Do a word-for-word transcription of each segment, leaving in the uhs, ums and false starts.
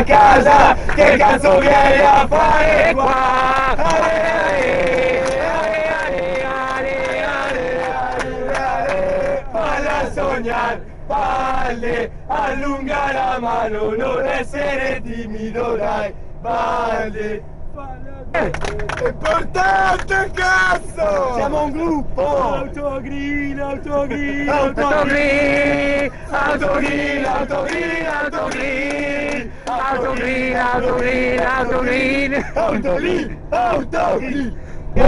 casa, che cazzo vieni a fare qua? Falla sognare, palle, allunga la mano, non essere timido, dai, palle. È importante, cazzo! Siamo un gruppo! Autogrill, autogrill, autogrill, autogrill, autogrill, autogrill, autogrill, autogrill, autogrill, autogrill, autogrill.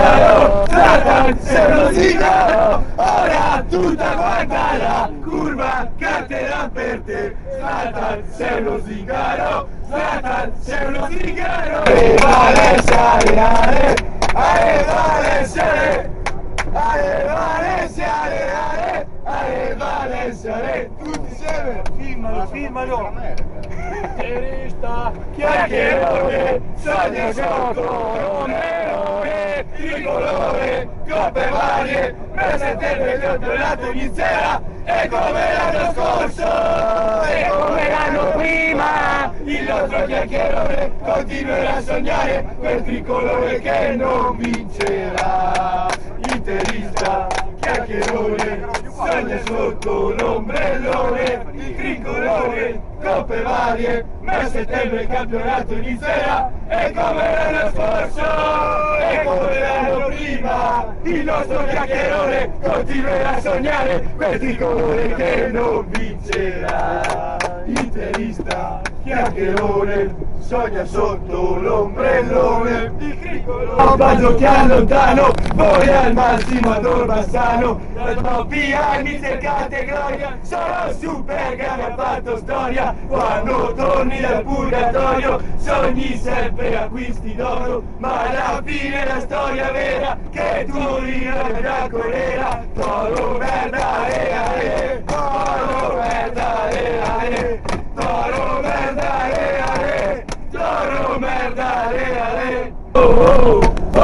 Zlatan, sei uno zingaro, ora tutta quanta la curva canterà per te. Zlatan, sei uno zingaro, Zlatan, sei uno zingaro. E Valencia, ale, ale, Valencia, ale, Valencia, ale, ale, Valencia, tutti insieme. Filmalo, filmalo. Interista, chiacchierone, sogno sotto, romero, tricolore, coppe varie, per settembre il campionato inizierà, e come l'anno scorso, e come l'anno prima, il nostro chiacchierone continuerà a sognare quel tricolore che non vincerà. Interista, chiacchierone, sogna sotto l'ombrellone, il tricolore, coppe varie, ma a settembre il campionato inizierà, e come l'anno scorso, e come l'anno prima, il nostro chiacchierone continuerà a sognare quel tricolore che non vincerà. Interista, chiacchierone, sogna sotto l'ombrellone, il tricolore va giocare lontano, voi al massimo ad Orbassano, la troppi anni cercate gloria, solo super grande ha fatto storia, quando torni dal purgatorio sogni sempre acquisti d'oro, ma alla fine la storia vera che tu rivedrà colera, toro merda e ale, toro merda e ale, toro merda e ale, toro merda e ale. Oh oh oh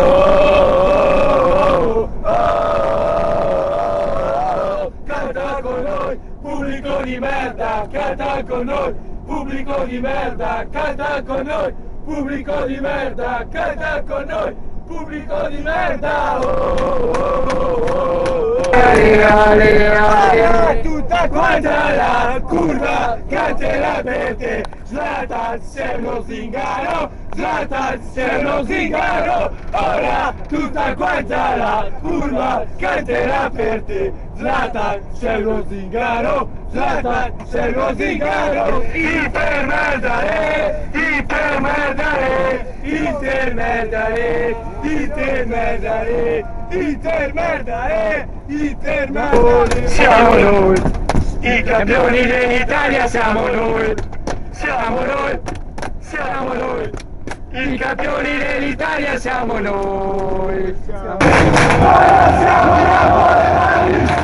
oh oh oh, canta con noi, pubblico di merda, canta con noi, pubblico di merda, canta con noi, pubblico di merda, canta con noi, pubblico di merda. Oh oh oh oh oh. Ale, ale, ale, tutta quanta la curva canterà per te. Zlatan, sei uno zingaro, Zlatan, sei uno zingaro, ora tutta quanta la curva canterà per te. Zlatan, sei uno zingaro, Zlatan, sei uno zingaro, Inter merdare, Inter merdare, Inter merdare, Inter merdare, Inter merdare, Inter merdare. Siamo noi, i campioni dell'Italia siamo noi, siamo noi, siamo noi, i campioni dell'Italia siamo noi. Siamo... Ora siamo Napoli!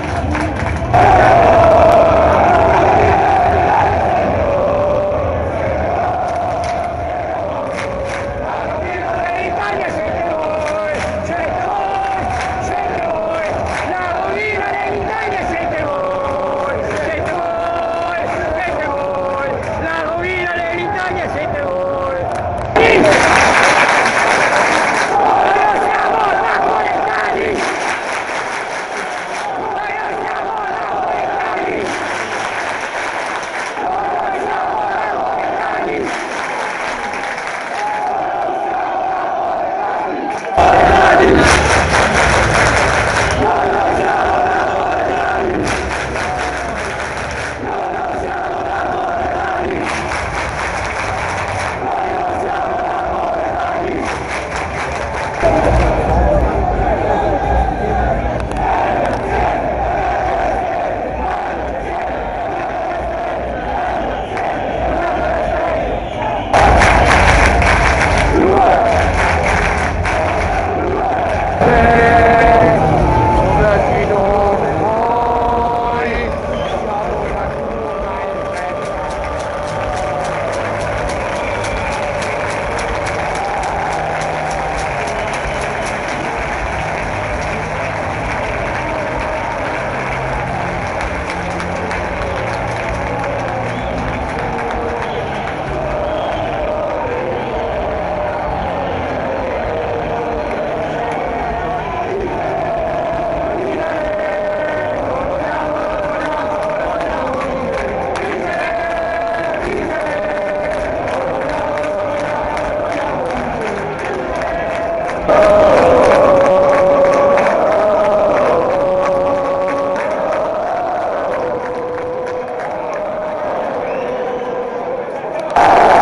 noi!